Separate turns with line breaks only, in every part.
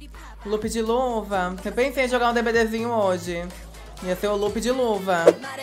Loop de luva. Você pensei em jogar um DBDzinho hoje. Ia ser o loop de luva.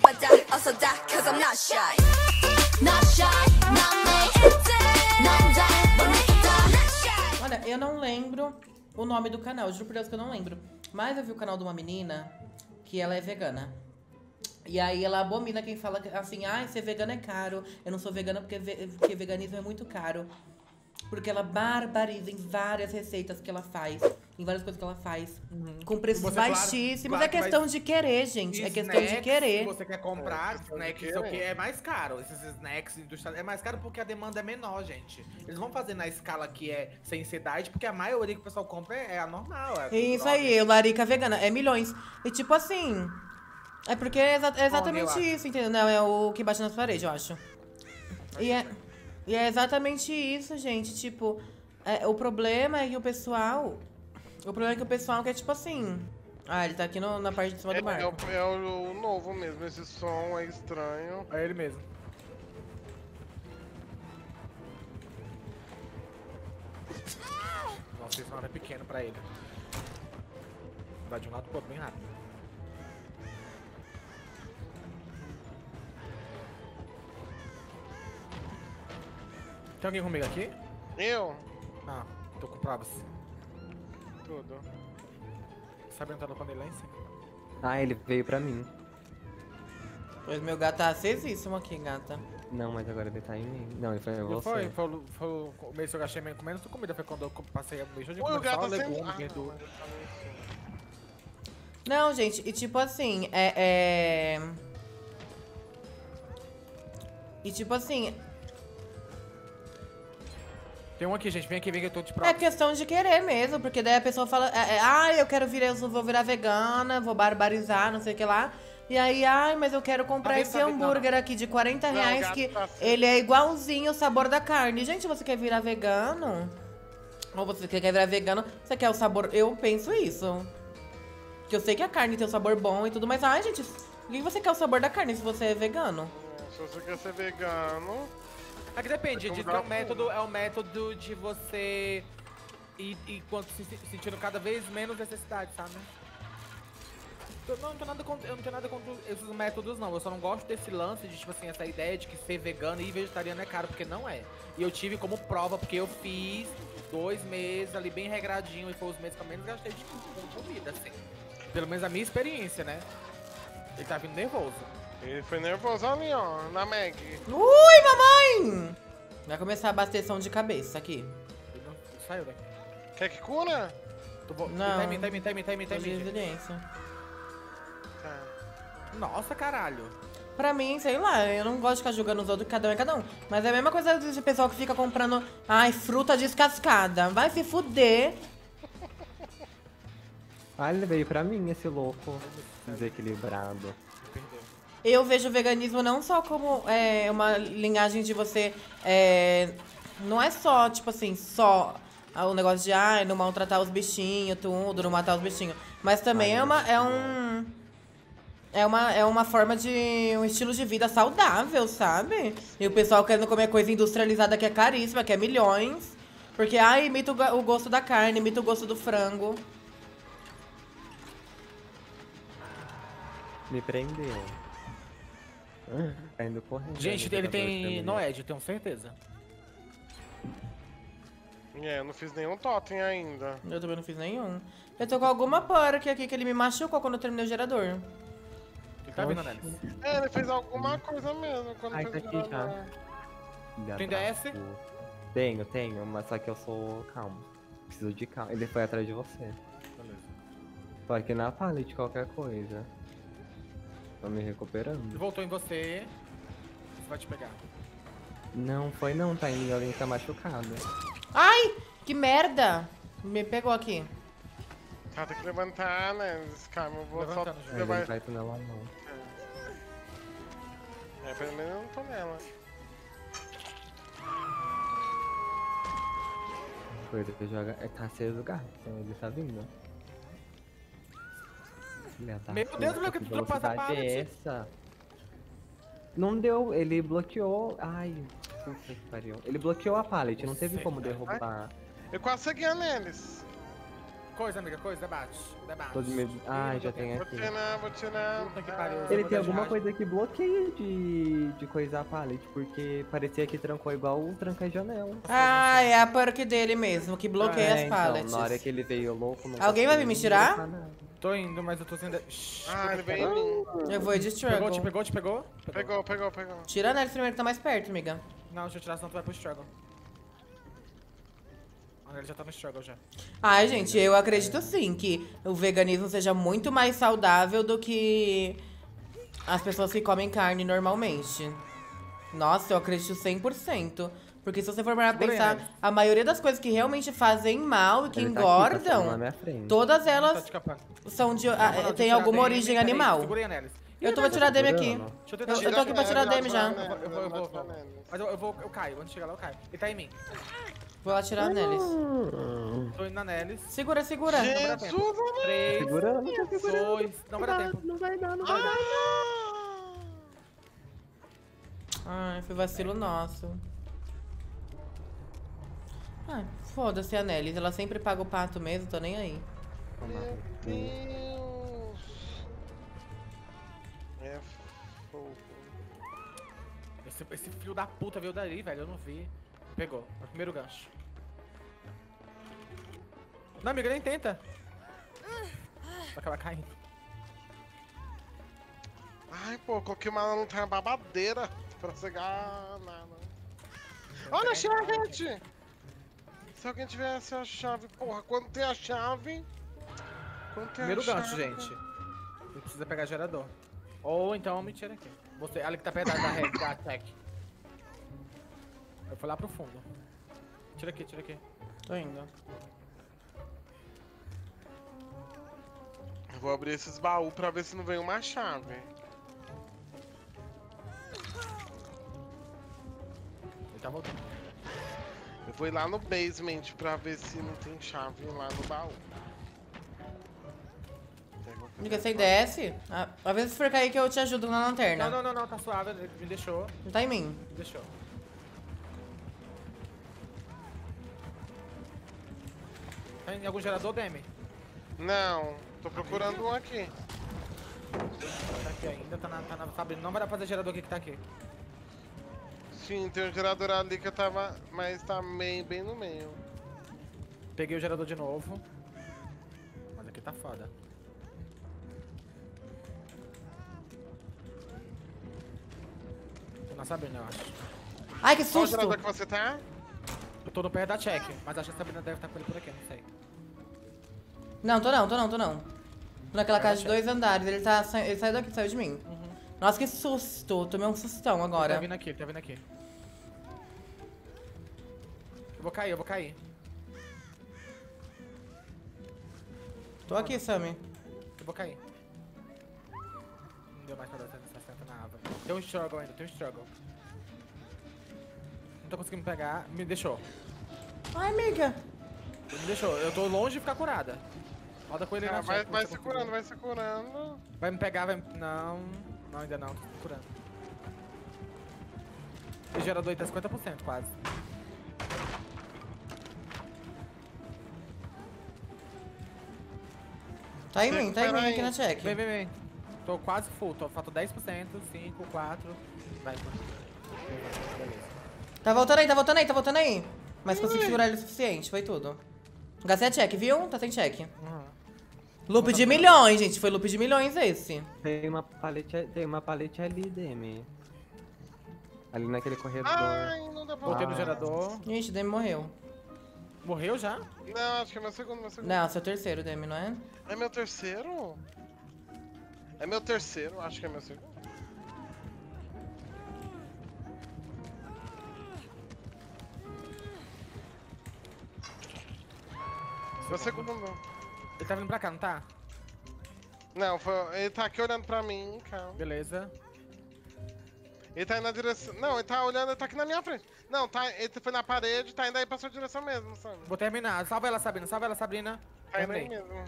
Olha, eu não lembro o nome do canal, juro por Deus que eu não lembro. Mas eu vi o canal de uma menina que ela é vegana. E aí ela abomina quem fala assim, ai, ser vegano é caro. Eu não sou vegana porque veganismo é muito caro. Porque ela barbariza em várias receitas que ela faz. Em várias coisas que ela faz. Com preços baixíssimos.
claro
É questão de querer, gente. É questão de querer.
Se você quer comprar snacks, isso aqui é mais caro. Esses snacks industriais é mais caro porque a demanda é menor, gente. Eles vão fazer na escala que é sem ser diet, porque a maioria que o pessoal compra é a normal. É
Isso aí, o Larica vegana. É milhões. E tipo assim... É porque é exatamente isso, entendeu? Não, é o que bate nas paredes, eu acho. E é exatamente isso, gente. Tipo, o problema é que o pessoal... O problema é que o pessoal quer, tipo assim... Ah, ele tá aqui na parte de cima do barco.
É o novo mesmo, esse som é estranho.
É ele mesmo. Nossa, esse mapa é pequeno pra ele. Vai de um lado pro outro bem rápido. Tem alguém comigo aqui?
Eu?
Ah, tô com provas.
Tudo.
Sabe entrar no panel lá em cima?
Ah, ele veio pra mim.
Pois meu gato tá acesíssimo aqui, gata.
Não, mas agora ele tá em mim. Não, ele foi em
Não
você.
foi o mês que eu gastei com menos comida. Foi quando eu passei a mês de
Oi, o
comer
gato
só
tá sempre...
legume, verdura.
Não, gente, e tipo assim, E tipo assim,
Tem um aqui, gente. Vem aqui que eu tô de
é
prova.
questão de querer mesmo, porque daí a pessoa fala, eu quero virar, eu vou virar vegana, vou barbarizar, não sei o que lá. E aí, ai, mas eu quero comprar esse hambúrguer aqui de 40 reais, que ele é igualzinho o sabor da carne. Gente, você quer virar vegano? Ou você quer virar vegano, você quer o sabor... Eu penso isso. Que eu sei que a carne tem um sabor bom e tudo, mas, ai, gente, por que você quer o sabor da carne se você é vegano?
Se você quer ser vegano...
É que depende,
Vai
diz que
comprar
é um método de você ir sentindo cada vez menos necessidade, sabe? Eu não tenho nada contra esses métodos, não. Eu só não gosto desse lance de, tipo assim, essa ideia de que ser vegano e vegetariano é caro, porque não é. E eu tive como prova, porque eu fiz 2 meses ali bem regradinho, e foi os meses que eu menos gastei com comida, assim. Pelo menos a minha experiência, né? Ele tá vindo nervoso.
Ele foi nervoso ali, ó, na Meg.
Ui, mamãe! Vai começar a bateção de cabeça aqui.
Ele não saiu daqui.
Quer que cura?
Não.
Tá em mim.
Resiliência.
Tá.
Nossa, caralho.
Pra mim, sei lá, eu não gosto de ficar julgando os outros, cada um é cada um. Mas é a mesma coisa de pessoal que fica comprando, ai, fruta descascada. Vai se fuder.
Ah, ele veio pra mim, esse louco. Desequilibrado.
Eu vejo o veganismo não só como uma linhagem de você... não é só, tipo assim, só o negócio de, ai, não maltratar os bichinhos, tudo, não matar os bichinhos. Mas também é uma forma de... um estilo de vida saudável, sabe? E o pessoal querendo comer coisa industrializada que é caríssima, que é milhões. Porque, ai, imita o gosto da carne, imita o gosto do frango.
Me prendeu. Tá indo correndo.
Gente, ele tem Noed, eu tenho certeza.
Eu não fiz nenhum totem ainda.
Eu também não fiz nenhum. Eu tô com alguma porca aqui que ele me machucou quando eu terminei o gerador.
Ele tá vindo, Nelis.
Ele fez alguma coisa mesmo quando
Ai,
fez
tá
o
aqui já.
gerador.
Tem DS?
Tenho, mas só que eu sou calmo. Preciso de calma. Ele foi atrás de você.
Beleza.
Tô aqui na pallet, qualquer coisa. Tô me
Ele
recuperando.
voltou em você. Você vai te pegar.
Não foi não, tá indo, alguém tá machucado.
Ai, que merda! Me pegou aqui.
Tá, tem que levantar, né? Calma, eu vou só
Levantando já.
Ele
levar...
não vai nela não.
Pelo menos eu não tô nela.
Coisa que joga. Tá aceso o gato, ele tá vindo. Filha da
Meu Deus,
puta,
que
que
tu passa a
velocidade é
pallet.
essa? Não deu, ele bloqueou. Ai, puta que pariu. Ele bloqueou a pallet, não teve como derrubar.
Eu quase segui a neles.
Coisa, amiga, coisa, debate. Debate.
Tô de medo. Ah, já tem
Vou
aqui.
tirar, vou tirar.
Puta que pariu.
Ele tem alguma coisa que bloqueia de coisar a pallet, porque parecia que trancou igual o tranca janela.
Ah, é a perk dele mesmo, que bloqueia as
Então,
pallets.
na hora que ele veio louco... não
Alguém vai vir
conseguia
me
nem
tirar?
bloquear nada.
Tô indo, mas eu tô sendo...
Ah, ele veio em mim.
Eu vou de struggle.
Te pegou?
Pegou.
Tira a Nelly primeiro que tá mais perto, amiga.
Não, deixa eu tirar, senão tu vai pro struggle. Ele já tá no struggle já.
Ai, gente, eu acredito sim que o veganismo seja muito mais saudável do que as pessoas que comem carne normalmente. Nossa, eu acredito 100%. Porque se você for parar pra pensar, a maioria das coisas que realmente fazem mal e que
Ele tá aqui, tá na
engordam,
minha frente.
todas
Tá
elas
te escapando.
são de,
Não, deixa
tem
eu
alguma
tirar a
origem
DM, peraí,
animal.
Segura aí, Nelis.
Eu tô pra tirar a DM aqui.
Segurando.
Deixa eu tentar
Eu tô aqui pra tirar a DM já.
Eu vou. Mas eu caio. Antes de chegar lá, eu caio. Ele tá em mim.
Vou lá tirar a Nelis.
Tô indo na Nelis.
Segura, segura.
Não vai dar tempo. 3,
Segurando, tá segurando.
2... Não vai dar tempo.
Não vai dar, não vai dar.
Ai, foi vacilo nosso. Ai, foda-se a Nelis. Ela sempre paga o pato mesmo, tô nem aí.
Meu Deus. É fogo.
Esse filho da puta veio dali, velho. Eu não vi. Pegou. É o primeiro gancho. Não, amiga, nem tenta. Vai acabar caindo.
Ai, pô, coloquei uma não tem uma babadeira pra cegar nada. Olha a chave, gente! Se alguém tivesse a chave, porra, quando tem a chave...
Primeiro gancho, gente. Ele precisa pegar gerador. Ou então me tira aqui. Você, ali que tá perto da rede, da tech. Eu fui lá pro fundo. Tira aqui, tira aqui.
Tô indo.
Eu vou abrir esses baús pra ver se não vem uma chave.
Ele tá voltando.
Eu vou ir lá no basement pra ver se não tem chave lá no baú.
Amiga, você desce? Às vezes se for cair que eu te ajudo na lanterna.
Não, tá suave. Ele me deixou.
Não tá em mim.
Me deixou. Tá em algum gerador, Demi?
Não, tô procurando um aqui.
Tá aqui ainda, tá na Sabrina. Não vai dar pra fazer gerador aqui que tá aqui.
Sim, tem um gerador ali que eu tava... Mas tá bem no meio.
Peguei o gerador de novo. Mas aqui tá foda. Tô na Sabrina, eu acho.
Ai, que
Qual
susto!
gerador que você tá?
Eu tô no pé da check, mas acho que a Sabrina deve estar com ele por aqui, não sei.
Não, tô não. Tô naquela casa de 2 andares. Ele saiu daqui, saiu de mim. Nossa, que susto. Tomei um sustão agora.
Ele tá vindo aqui. Eu vou cair.
Tô aqui, Sammy.
Eu vou cair. Não deu mais pra dar 60 na aba. Tem um struggle ainda, Não tô conseguindo pegar. Me deixou.
Ai, amiga.
Me deixou. Eu tô longe de ficar curada. Roda com ele na check.
Vai se curando.
Vai me pegar, vai... Não, ainda não. Tô curando. O gerador aí tá 50% quase.
Tá em mim aqui na check.
Vem. Tô quase full, falta 10%, 5, 4. Vai, beleza.
Tá voltando aí. Mas consegui segurar ele o suficiente, foi tudo. Gastei a check, viu? Tá sem check. Loop de milhões, gente. Foi loop de milhões esse.
Tem uma palete ali, Demi. Ali naquele corredor.
Ai, não dá pra...
Voltei no gerador.
Gente, o Demi morreu.
Morreu já?
Não, acho que é meu segundo.
Não, seu terceiro, Demi, não é?
É meu terceiro? É meu terceiro, acho que é meu segundo. Meu segundo.
Ele tá vindo pra cá, não tá?
Não, ele tá aqui olhando pra mim, calma.
Beleza.
Ele tá indo na direção... Não, ele tá olhando, ele tá aqui na minha frente. Não, ele foi na parede, tá indo aí pra sua direção mesmo, sabe?
Vou terminar. Salva ela, Sabrina.
Tá indo aí
Terminei.
mesmo.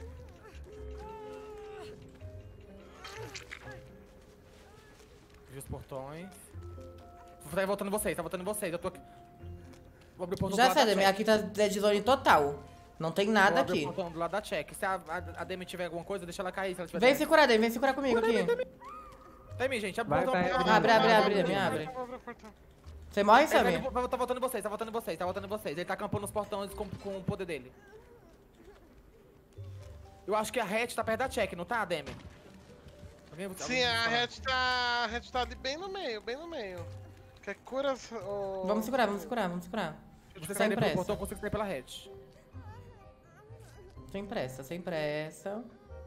Vi os portões. Tá voltando vocês, Eu tô aqui. Vou abrir o portão do
Já
lado
sei,
da
Demi.
check.
Aqui tá dead zone total. Não tem nada
Vou abrir
aqui.
o portão do lado da check. Se a Demi tiver alguma coisa, deixa ela cair. Se ela tiver
Vem se curar, Demi. Vem se curar comigo aqui.
Demi, gente, abre
Vai,
o portão.
vai,
Abre, Demi, abre. Você morre, Sammy?
Tá voltando em vocês, tá voltando em vocês, tá voltando em vocês. Ele tá acampando os portões com o poder dele. Eu acho que a hatch tá perto da check, não tá, Demi?
Sim, a hatch tá ali bem no meio, bem no meio. Quer cura ou...
Vamos segurar, vamos segurar, vamos segurar.
Você
Sem
sai pelo
pressa.
portão, eu consigo sair pela hatch.
Sem pressa, sem pressa.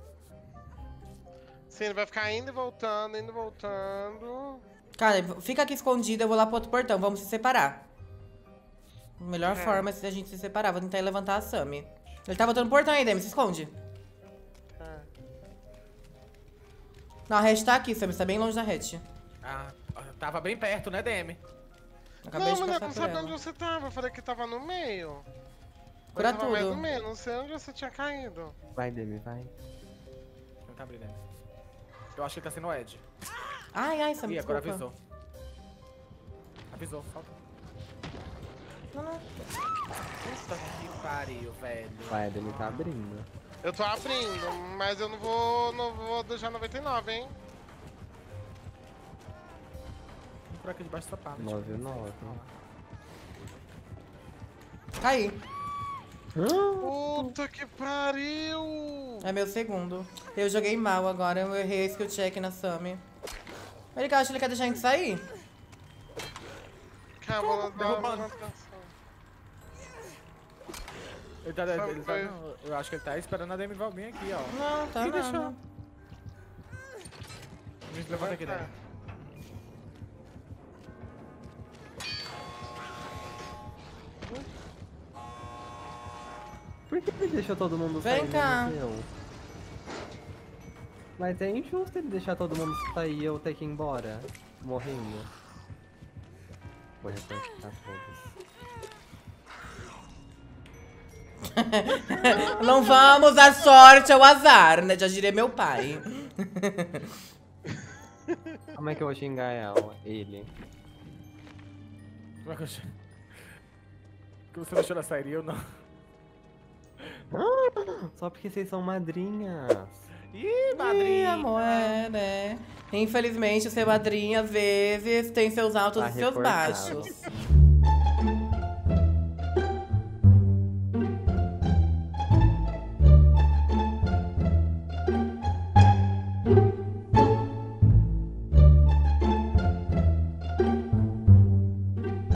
Sim, ele vai ficar indo e voltando, indo e voltando.
Cara, fica aqui escondido, eu vou lá pro outro portão. Vamos se separar. A melhor forma é se a gente se separar. Vou tentar levantar a Sammy. Ele tá voltando pro portão aí, Demi. Se esconde.
Tá.
Não, a hatch tá aqui, Sammy. Você tá bem longe da hatch.
Ah, tava bem perto, né, Demi?
Acabei
Não,
de
mas eu
passar
não
por
sabia
ela.
onde você tava. Eu falei que tava no meio.
Cura
Eu tava mais
tudo.
no meio, não sei onde você tinha caído.
Vai, Demi, vai.
Não tá abrindo, Demi. Eu acho que ele tá sendo o Ed.
Ai, Sammy,
Ih, agora
desculpa.
avisou. Avisou, falta.
Não, não.
Puta que pariu, velho.
Vai, Demi tá abrindo.
Eu tô abrindo, mas eu não vou deixar 99, hein?
Vou por aqui debaixo do sapato.
99.
Caí.
Puta que pariu!
É meu segundo. Eu joguei mal agora. Eu errei a skill check na Sammy. Ele acha que ele quer deixar a gente sair?
Calma, ela dá
Derrubando.
uma atenção.
Eu acho que ele tá esperando a Demi vir aqui, ó.
Não, tá
Ih, deixou.
não.
Levanta aqui, Demi.
Por que ele deixou todo mundo
Vem
sair?
cá.
menos eu? Mas é injusto ele deixar todo mundo sair e eu ter que ir embora. Morrendo. Vou reportar todos.
Não vamos dar sorte ao azar, né? Já diria meu pai.
Como é que eu vou xingar ela? Ele.
Como é que eu chamo? Que você deixou ela sair e eu não.
Só porque vocês são madrinhas.
Ih,
Ih,
madrinha.
amor, né? Infelizmente, ser madrinha, às vezes, tem seus altos
Tá
e seus
reportado.
baixos.